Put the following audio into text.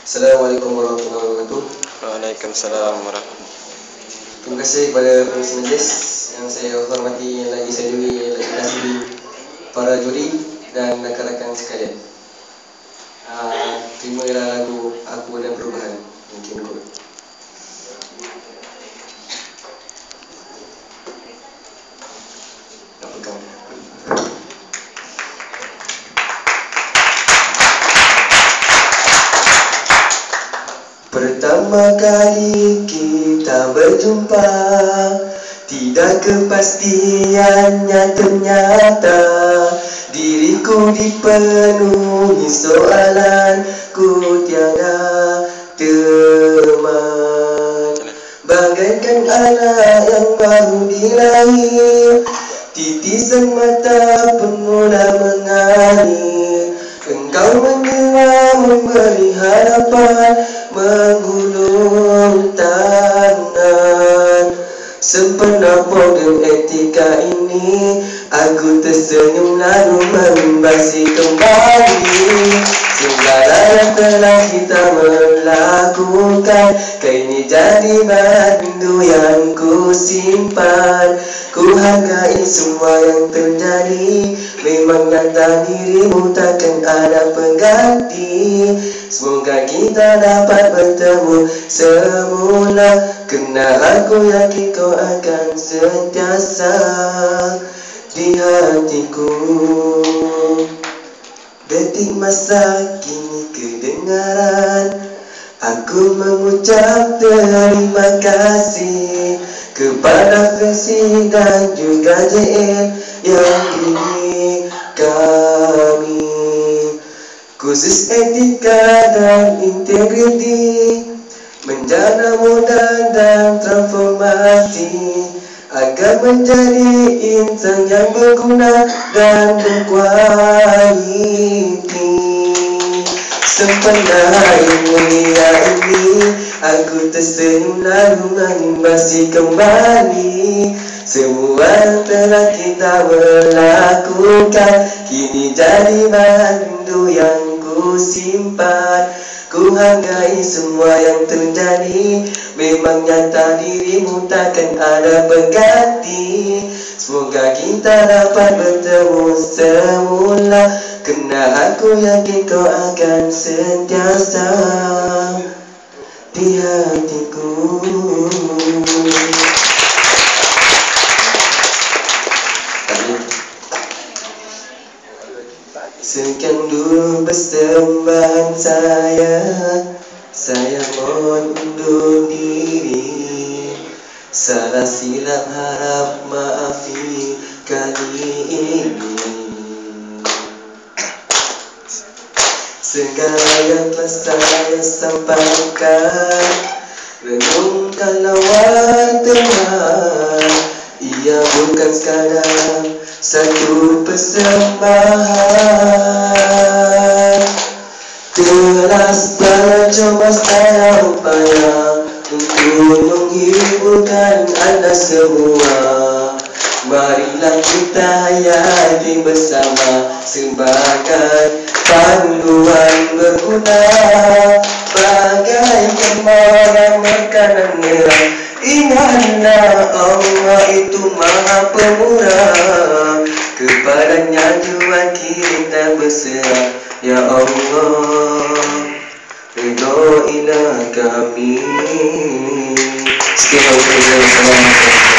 Assalamualaikum warahmatullahi wabarakatuh. Waalaikumsalam warahmatullahi. Terima kasih kepada pengisi majlis yang saya hormati, yang lagi saya juri, para juri dan rakan-rakan sekalian. Terimalah lagu Aku dan Perubahan, mungkin kot. Nak pegang. Pertama kali kita berjumpa, tidak kepastiannya ternyata. Diriku dipenuhi soalan, ku tiada teman. Bagaikan anak yang baru dilahir, titisan mata pun mula mengalir. Engkau menyewa memberi harapan, menggulung tangan. Sempena podium etika ini, aku tersenyum lalu membasuh kembali segala yang telah kita melakukan. Kini jadi rindu yang ku simpan. Ku hargai semua yang terjadi, memang nyata dirimu takkan ada pengganti. Semoga kita dapat bertemu semula, kerana aku yakin kau akan sentiasa di hatiku. Detik masa kini kedengaran, aku mengucap terima kasih kepada Versi dan juga JL yang didik kami. Khusus etika dan integriti, menjana modal dan transformasi, agar menjadi insan yang berguna dan berkualiti. Sempena yang mulia ini, aku tersenyum lalu mengembasi kembali semua yang telah kita melakukan. Kini jadi rindu yang ku simpan. Ku hargai semua yang terjadi, memang nyata dirimu takkan ada pengganti. Semoga kita dapat bertemu semula, kerana aku yakin kau akan sentiasa di hatiku. Sekian dulu persembahan saya mohon undur diri. Salah silap harap maafi kali ini. Segala yang telah saya sampaikan, renungkan lawan Tuhan. Ia bukan sekadar satu persembahan. Telah bercoba saya upaya untuk menghiburkan anda semua. Marilah kita hayati bersama sebagai panduan berguna. Bagaikan orang makanan merah, ingatlah Allah itu maha pemurah. Kepadanya jua kita berserah, ya Allah, ridhoilah kami. Sekian, wassalamualaikum.